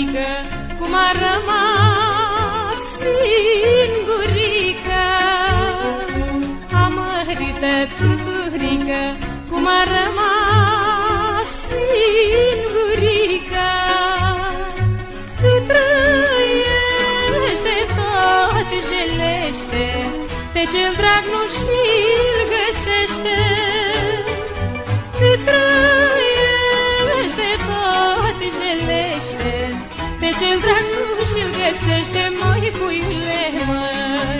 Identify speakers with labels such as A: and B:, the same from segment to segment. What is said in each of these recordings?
A: tuturică, cum a rămas singurică. Amărită tuturică, cum a rămas singurică. Cât trăiește, tot jelește, pe cel drag nu și-l găsește. Cât trăiește, tot jelește, pe cel drag nu și-l găsește, măi, puiule, măi.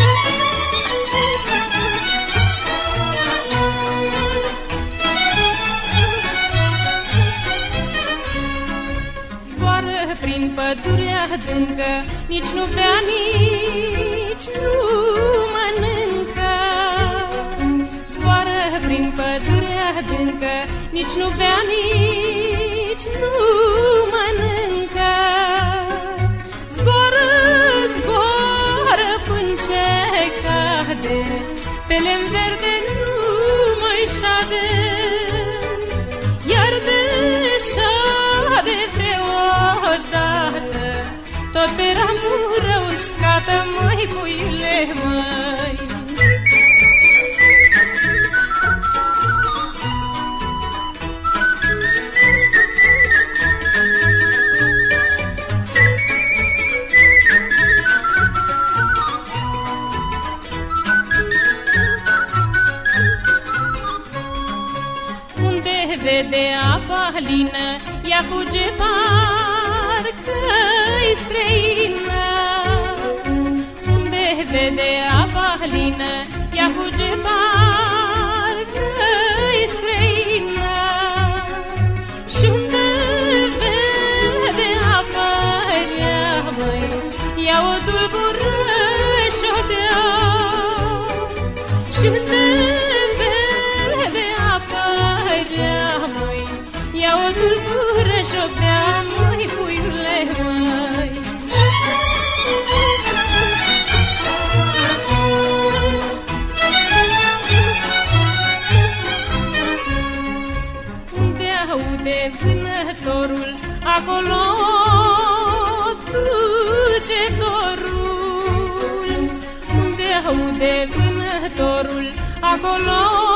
A: Zboară prin pădurea adâncă, nici nu bea, nici nu mănâncă. Zboară prin pădurea adâncă, nici nu bea, nici nu mănâncă. Zboară, zboară până ce cade, pe lemn verde nu mai șade. Iar de șade vreodată, tot pe ramură uscată, măi, puiule, măi. Vede apa lină, ea fuge, parcă-i străină. Unde vede apa lină, ea fuge, parcă-i străină. Și unde vede apa rea, măi, ea o tulbură și-o dea. Și unde vede apa rea, măi, ea o tulbură și-o bea, măi, puiule, măi. Unde aude vânătorul, acolo duce dorul. Unde aude vânătorul, acolo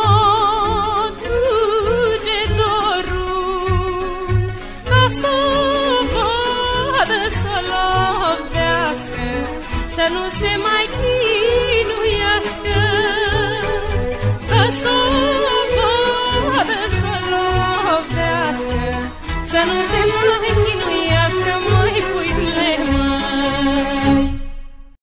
A: duce dorul. Ca s-o vadă, să-l lovească, să nu se mai chinuiască. Ca s-o vadă, să-l lovească, să nu se mai chinuiască, măi, puiule.